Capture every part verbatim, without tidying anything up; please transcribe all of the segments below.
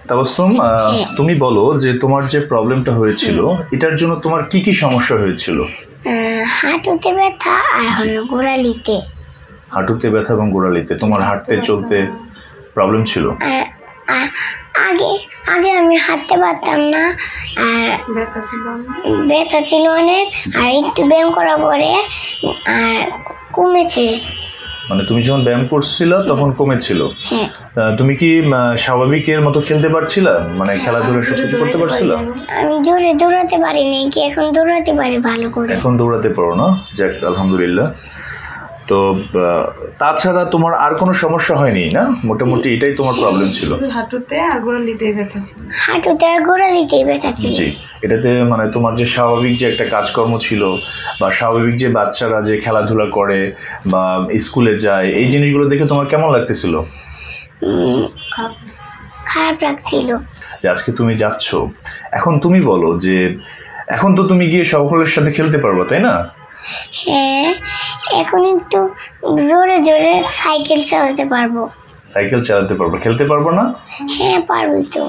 তাবাসসুম, তুমি বলো যে তোমার যে প্রবলেমটা হয়েছিল এটার জন্য তোমার কি কি সমস্যা হয়েছিল? হাঁটুতে ব্যথা আর হলো গোড়ালিতে। হাঁটুতে ব্যথা এবং গোড়ালিতে তোমার হাঁটতে চলতে প্রবলেম ছিল? আগে আগে আমি হাঁটতে পারতাম না, আর ব্যথা ছিল ব্যথা ছিল অনেক, আর একটু ব্যায়াম করার পরে আর কমেছে। মানে তুমি যখন ব্যায়াম করছিল তখন কমেছিল? তুমি কি স্বাভাবিকের মতো খেলতে পারছিলা, মানে খেলাধুলা সবকিছু করতে পারছিলা? আমি জোরে দৌড়াতে পারিনি, কি এখন দৌড়াতে পারি ভালো করে। এখন দৌড়াতে পারো না? যাক, আলহামদুলিল্লাহ। তো তাছাড়া তোমার আর কোনো সমস্যা হয়নি না? মোটামুটি এটাই তোমার প্রবলেম ছিল? হাঁটুতে আর গোড়ালিতে ব্যথা ছিল। হাঁটুতে আর গোড়ালিতে ব্যথা ছিল। জি, এটাতে মানে তোমার যে স্বাভাবিক যে একটা কাজকর্ম ছিল বা স্বাভাবিক যে বাচ্চারা যে খেলাধুলা করে বা স্কুলে যায়, এই জিনিসগুলো দেখে তোমার কেমন লাগতেছিল? খারাপ লাগছিল। যে আজকে তুমি যাচ্ছ, এখন তুমি বলো যে এখন তো তুমি গিয়ে সকলের সাথে খেলতে পারবো, তাই না? হ্যাঁ, এখন একটু জোরে জোরে সাইকেল চালাতে পারবো। সাইকেল চালাতে পারবো, খেলতে পারবো না? হ্যাঁ, পারবো তো।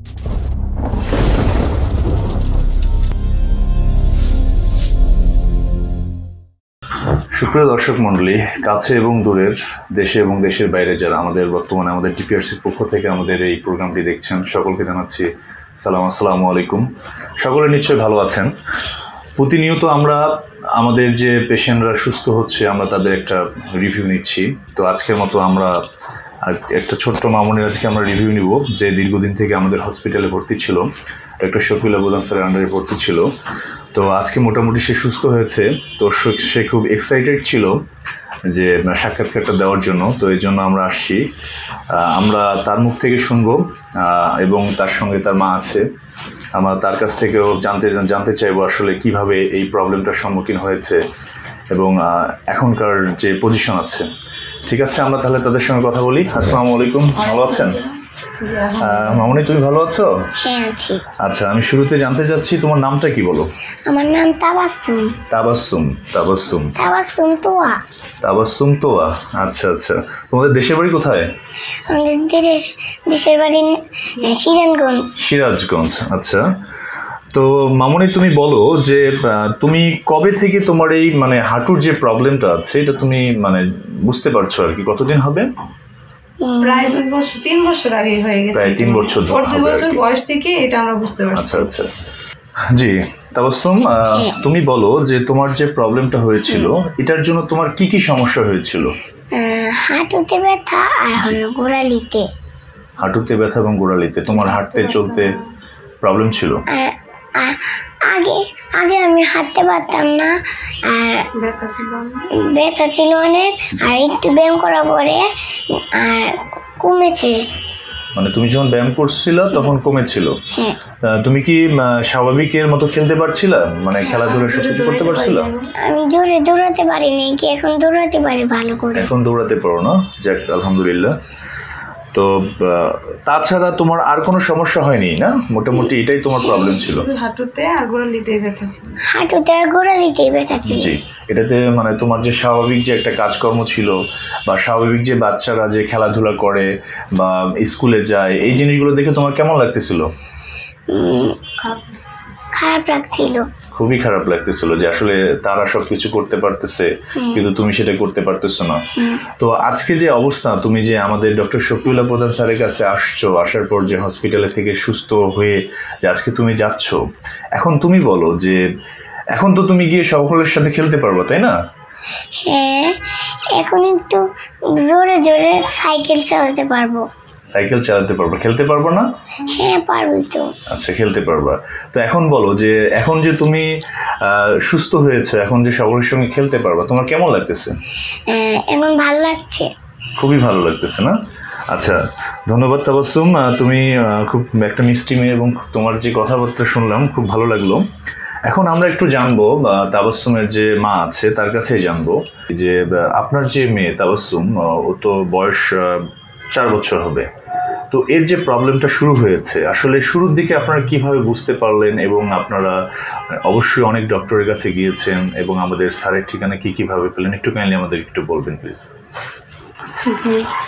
সুপ্রিয় দর্শক মণ্ডলী, কাছে এবং দূরের, দেশে এবং দেশের বাইরে যারা আমাদের বর্তমানে আমাদের ডিপিআরসির পক্ষ থেকে আমাদের এই প্রোগ্রামটি দেখছেন, সকলকে জানাচ্ছি সালাম, আসসালামু আলাইকুম। সকলে নিশ্চয়ই ভালো আছেন। প্রতিনিয়ত আমরা আমাদের যে পেশেন্টরা সুস্থ হচ্ছে আমরা তাদের একটা রিভিউ নিচ্ছি। তো আজকের মতো আমরা একটা ছোট্ট মামুনের আজকে আমরা রিভিউ নিব, যে দীর্ঘদিন থেকে আমাদের হসপিটালে ভর্তি ছিল, ডক্টর শফিউল্লাহ প্রধান স্যারের আন্ডারে ভর্তি ছিল। তো আজকে মোটামুটি সে সুস্থ হয়েছে। তো সে খুব এক্সাইটেড ছিল যে সাক্ষাৎকারটা দেওয়ার জন্য। তো এই জন্য আমরা আসছি, আমরা তার মুখ থেকে শুনবো এবং তার সঙ্গে তার মা আছে, আমরা তার কাছ থেকেও জানতে জানতে চাইবো আসলে কিভাবে এই প্রবলেমটার সম্মুখীন হয়েছে এবং এখনকার যে পজিশন আছে। ঠিক আছে, আমরা তাহলে তাদের সঙ্গে কথা বলি। আসসালামু আলাইকুম, ভালো আছেন? মামুনি, তুমি ভালো আছো? হ্যাঁ, আছি। আচ্ছা, আমি শুরুতে জানতে চাচ্ছি তোমার নামটা কি বলো? আমার নাম তাবাসসুম। তাবাসসুম তাবাসসুম তাবাসসুম তোয়া। তাবাসসুম তোয়া, আচ্ছা আচ্ছা। তোমাদের দেশের বাড়ি কোথায়? আমাদের দেশ দেশের বাড়ি সিরাজগঞ্জ। সিরাজগঞ্জ, আচ্ছা। তো মামুনি, তুমি বলো যে তুমি কবে থেকে তোমার এই মানে হাঁটুর যে প্রবলেমটা আছে এটা তুমি মানে বুঝতে পারছো আর কি, কতদিন হবে? প্রায় দুই বছর তিন বছর আগে হয়ে গেছে। প্রায় তিন বছর দুই বছর বয়স থেকে এটা আমরা বুঝতে পারছি। আচ্ছা আচ্ছা। জি তাবাসসুম, তুমি বলো যে তোমার যে প্রবলেমটা হয়েছিল এটার জন্য তোমার কি কি সমস্যা হয়েছিল? হাঁটুতে ব্যথা আর হলো গোড়ালিতে। হাঁটুতে ব্যথা এবং গোড়ালিতে তোমার হাঁটতে চলতে প্রবলেম ছিল? আগে আগে আমি হাঁটতে পারতাম না, আর ব্যথা ছিল ব্যথা ছিল অনেক, আর একটু ব্যায়াম করার পরে আর কমেছে। মানে তুমি যখন ব্যায়াম করছিল তখন কমেছিল? তুমি কি স্বাভাবিকের মতো খেলতে পারছিলা, মানে খেলাধুলা সবকিছু করতে পারছিলা? আমি জোরে দৌড়াতে পারিনি, কি এখন দৌড়াতে পারি ভালো করে। এখন দৌড়াতে পারো না? যাক, আলহামদুলিল্লাহ। তো তাছাড়া তোমার আর কোনো সমস্যা হয়নি না? মোটামুটি এটাই তোমার প্রবলেম ছিল? হাঁটুতে আর গোড়ালিতে ব্যথা ছিল। হাঁটুতে আর গোড়ালিতে ব্যথা ছিল। জি, এটাতে মানে তোমার যে স্বাভাবিক যে একটা কাজকর্ম ছিল বা স্বাভাবিক যে বাচ্চারা যে খেলাধুলা করে বা স্কুলে যায়, এই জিনিসগুলো দেখে তোমার কেমন লাগতেছিল? খারাপ লাগছিল। খুবই খারাপ লাগতেছিল যে আসলে তারা সবকিছু করতে পারতেছে কিন্তু তুমি সেটা করতে পারতেছো না। তো আজকে যে অবস্থা, তুমি যে আমাদের ডক্টর শফিউল্লাহ প্রধান স্যারের কাছে আসছো, আসার পর যে হসপিটালে থেকে সুস্থ হয়ে যে আজকে তুমি যাচ্ছ, এখন তুমি বলো যে এখন তো তুমি গিয়ে সকলের সাথে খেলতে পারবো, তাই না? হ্যাঁ, এখন একটু জোরে জোরে সাইকেল চালাতে পারবো। সাইকেল চালাতে পারবো, খেলতে পারবো না? হ্যাঁ, পারবো তো। আচ্ছা, খেলতে পারবা। তো এখন বলো যে এখন যে তুমি সুস্থ হয়েছো, এখন যে সকলের সঙ্গে খেলতে পারবা, তোমার কেমন লাগতেছে? এখন ভালো লাগছে। খুবই ভালো লাগতেছে না? আচ্ছা, ধন্যবাদ তাবাসসুম, তুমি খুব একটা মিষ্টি মেয়ে এবং তোমার যে কথাবার্তা শুনলাম খুব ভালো লাগলো। এখন আমরা একটু জানবো তাবাসসুমের যে মা আছে তার কাছেই জানবো যে আপনার যে মেয়ে তাবাসসুম, ও তো বয়স চার বছর হবে, তো এর যে প্রবলেমটা শুরু হয়েছে আসলে শুরুর দিকে আপনারা কিভাবে বুঝতে পারলেন এবং আপনারা অবশ্যই অনেক ডক্টরের কাছে গিয়েছেন এবং আমাদের স্যারের ঠিকানা কি কিভাবে পেলেন, একটু কাইন্ডলি আমাদের একটু বলবেন প্লিজ। জি,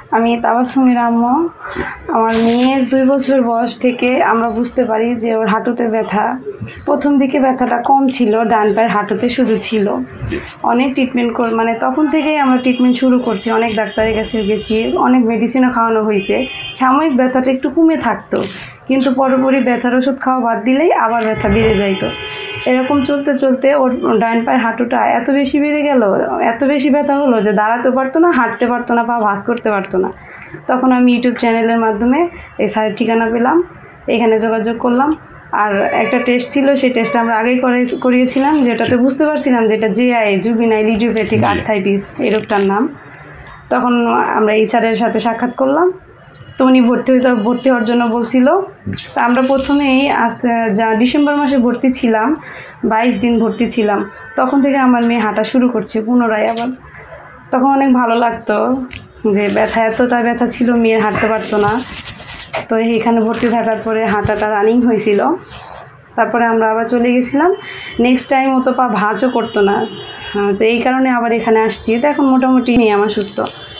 আমি তাবাসসুমের আম্মু। আমার মেয়ের দুই বছর বয়স থেকে আমরা বুঝতে পারি যে ওর হাঁটুতে ব্যথা। প্রথম দিকে ব্যথাটা কম ছিল, ডান পায়ের হাঁটুতে শুধু ছিল। অনেক ট্রিটমেন্ট কর মানে তখন থেকেই আমরা ট্রিটমেন্ট শুরু করছি, অনেক ডাক্তারের কাছে গেছি, অনেক মেডিসিনও খাওয়ানো হয়েছে। সাময়িক ব্যথাটা একটু কমে থাকতো, কিন্তু পরপরই ব্যথার ওষুধ খাওয়া বাদ দিলেই আবার ব্যথা বেড়ে যাইতো। এরকম চলতে চলতে ওর ডান পায়ের হাঁটুটা এত বেশি বেড়ে গেল, এত বেশি ব্যথা হলো যে দাঁড়াতে পারতো না, হাঁটতে পারতো না, পা ভাঁজ করতে পারতো না। তখন আমি ইউটিউব চ্যানেলের মাধ্যমে এই স্যারের ঠিকানা পেলাম, এখানে যোগাযোগ করলাম। আর একটা টেস্ট ছিল, সেই টেস্টটা আমরা আগেই করে করিয়েছিলাম, যেটাতে বুঝতে পারছিলাম যেটা জেআই, জুবিনাইল ইডিওপ্যাথিক আর্থ্রাইটিস এই রোগটার নাম। তখন আমরা এই স্যারের সাথে সাক্ষাৎ করলাম, তো উনি ভর্তি হইতে ভর্তি হওয়ার জন্য বলছিল। তা আমরা প্রথমেই আস্তে যা ডিসেম্বর মাসে ভর্তি ছিলাম, বাইশ দিন ভর্তি ছিলাম। তখন থেকে আমার মেয়ে হাঁটা শুরু করছে পুনরায় আবার। তখন অনেক ভালো লাগতো যে ব্যথা, এতটা ব্যথা ছিল, মেয়ের হাঁটতে পারতো না। তো এইখানে ভর্তি থাকার পরে হাঁটাটা রানিং হয়েছিল। তারপরে আমরা আবার চলে গেছিলাম, নেক্সট টাইম ও তো পা ভাঁজও করতো না। তো এই কারণে আবার এখানে আসছি। তো এখন মোটামুটি নিয়ে আমার সুস্থ।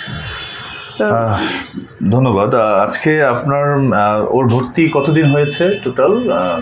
ধন্যবাদ। আজকে আপনার ওর ভর্তি কতদিন হয়েছে টোটাল?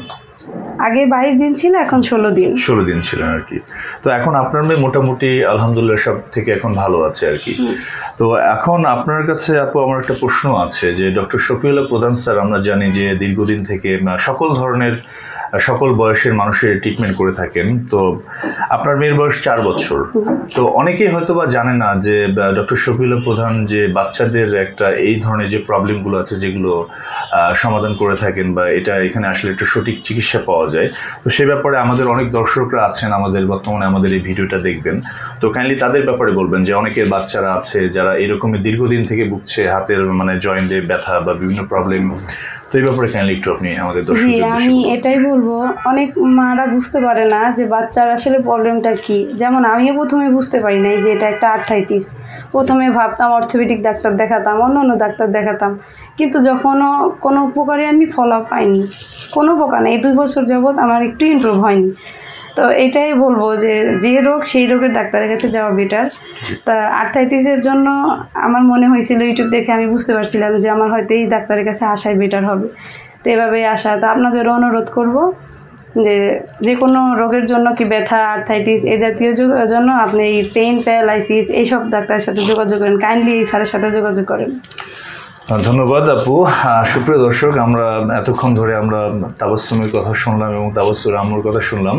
আগে বাইশ দিন ছিল, এখন ষোলো দিন ষোলো দিন ছিলেন আর কি। তো এখন আপনার মেয়ে মোটামুটি আলহামদুলিল্লাহ সব থেকে এখন ভালো আছে আর কি। তো এখন আপনার কাছে আপু আমার একটা প্রশ্ন আছে যে ডক্টর শফিউল্লাহ প্রধান স্যার, আমরা জানি যে দীর্ঘদিন থেকে সকল ধরনের সকল বয়সের মানুষের ট্রিটমেন্ট করে থাকেন। তো আপনার মেয়ের বয়স চার বছর। তো অনেকেই হয়তো বা জানে না যে ডক্টর শফিউল্লাহ প্রধান যে বাচ্চাদের একটা এই ধরনের যে প্রবলেমগুলো আছে যেগুলো সমাধান করে থাকেন, বা এটা এখানে আসলে একটা সঠিক চিকিৎসা পাওয়া যায়। তো সেই ব্যাপারে আমাদের অনেক দর্শকরা আছেন আমাদের বর্তমানে আমাদের এই ভিডিওটা দেখবেন, তো কাইন্ডলি তাদের ব্যাপারে বলবেন যে অনেকের বাচ্চারা আছে যারা এরকমই দীর্ঘদিন থেকে ভুগছে, হাতের মানে জয়েন্টে ব্যথা বা বিভিন্ন প্রবলেম। তো এই ব্যাপারে কাইন্ডলি একটু আপনি আমাদের দর্শকদের। জি, আমি এটাই বলবো, অনেক মারা বুঝতে পারে না যে বাচ্চার আসলে প্রবলেমটা কি। যেমন আমিও প্রথমে বুঝতে পারি নাই যে এটা একটা আর্থ্রাইটিস। প্রথমে ভাবতাম অর্থোপেডিক ডাক্তার দেখাতাম, অন্য অন্য ডাক্তার দেখাতাম, কিন্তু যখনও কোনো উপকারে আমি ফলো আপ পাইনি, কোনো উপকার নেই। এই দুই বছর যাবৎ আমার একটু ইমপ্রুভ হয়নি। তো এটাই বলবো যে যে রোগ সেই রোগের ডাক্তারের কাছে যাওয়া বেটার। তা আর্থ্রাইটিসের জন্য আমার মনে হয়েছিল, ইউটিউব দেখে আমি বুঝতে পারছিলাম যে আমার হয়তো এই ডাক্তারের কাছে আসাই বেটার হবে। তো এভাবেই আসা। তা আপনাদেরও অনুরোধ করব যে যে কোনো রোগের জন্য, কি ব্যথা, আর্থ্রাইটিস এই জাতীয় জন্য আপনি এই পেইন, প্যারালাইসিস এইসব ডাক্তারের সাথে যোগাযোগ করেন, কাইন্ডলি এই স্যারের সাথে যোগাযোগ করেন। ধন্যবাদ আপু। সুপ্রিয় দর্শক, আমরা এতক্ষণ ধরে আমরা তাবাসসুমের কথা শুনলাম এবং তাবাসসুর আম্মুর কথা শুনলাম।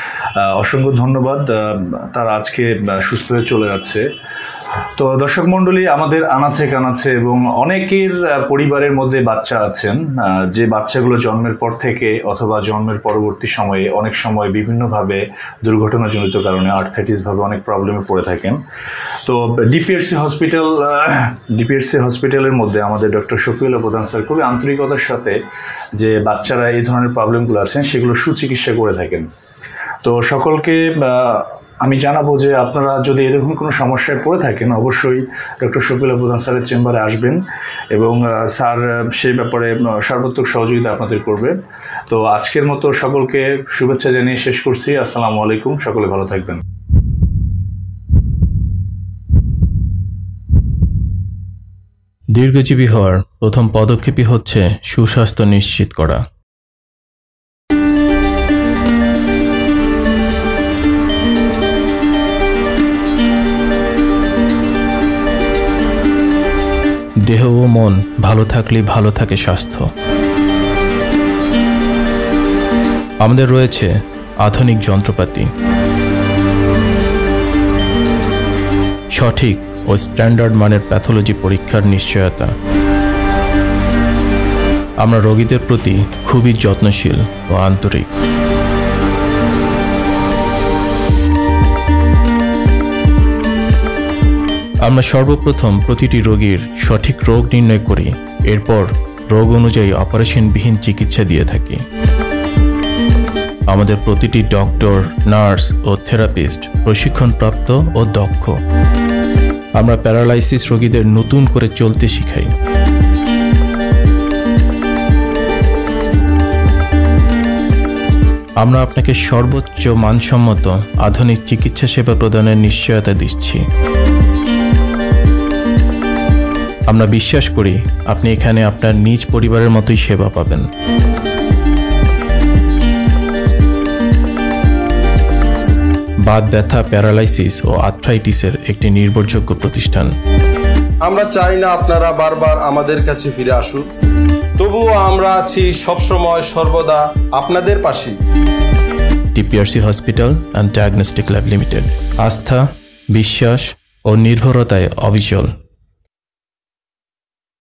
অসংখ্য ধন্যবাদ, তারা আজকে সুস্থ হয়ে চলে যাচ্ছে। তো দর্শক মণ্ডলী, আমাদের আনাচে কানাচে এবং অনেকের পরিবারের মধ্যে বাচ্চা আছেন যে বাচ্চাগুলো জন্মের পর থেকে অথবা জন্মের পরবর্তী সময়ে অনেক সময় বিভিন্নভাবে দুর্ঘটনাজনিত কারণে আর্থ্রাইটিসভাবে অনেক প্রবলেমে পড়ে থাকেন। তো ডিপিআরসি হসপিটাল ডিপিআরসি হসপিটালের মধ্যে আমাদের ডক্টর শফিউল্লাহ প্রধান স্যার খুবই আন্তরিকতার সাথে যে বাচ্চারা এই ধরনের প্রবলেমগুলো আছেন সেগুলো সুচিকিৎসা করে থাকেন। তো সকলকে আমি জানাবো যে আপনারা যদি এরকম কোনো সমস্যায় পড়ে থাকেন অবশ্যই ডক্টর শফিউল্লাহ প্রধান স্যারের চেম্বারে আসবেন এবং স্যার সেই ব্যাপারে সর্বাত্মক সহযোগিতা আপনাদের করবে। তো আজকের মতো সকলকে শুভেচ্ছা জানিয়ে শেষ করছি। আসসালামু আলাইকুম, সকলে ভালো থাকবেন। দীর্ঘজীবী হওয়ার প্রথম পদক্ষেপই হচ্ছে সুস্বাস্থ্য নিশ্চিত করা। দেহ ও মন ভালো থাকলেই ভালো থাকে স্বাস্থ্য। আমাদের রয়েছে আধুনিক যন্ত্রপাতি, সঠিক ও স্ট্যান্ডার্ড মানের প্যাথোলজি পরীক্ষার নিশ্চয়তা। আমরা রোগীদের প্রতি খুবই যত্নশীল ও আন্তরিক। আমরা সর্বপ্রথম প্রতিটি রোগীর সঠিক রোগ নির্ণয় করি, এরপর রোগ অনুযায়ী অপারেশনবিহীন চিকিৎসা দিয়ে থাকি। আমাদের প্রতিটি ডক্টর, নার্স ও থেরাপিস্ট প্রশিক্ষণপ্রাপ্ত ও দক্ষ। আমরা প্যারালাইসিস রোগীদের নতুন করে চলতে শিখাই। আমরা আপনাকে সর্বোচ্চ মানসম্মত আধুনিক চিকিৎসা সেবা প্রদানের নিশ্চয়তা দিচ্ছি। আমরা বিশ্বাস করি আপনি এখানে আপনার নিজ পরিবারের মতোই সেবা পাবেন। বাত ব্যথা, প্যারালাইসিস ও আর্থ্রাইটিসের একটি নির্ভরযোগ্য প্রতিষ্ঠান। আমরা চাই না আপনারা বারবার আমাদের কাছে ফিরে আসুন, তবুও আমরা আছি সবসময় সর্বদা আপনাদের পাশেই। TPRC hospital and diagnostic lab limited, আস্থা, বিশ্বাস ও নির্ভরতায় অবিচল।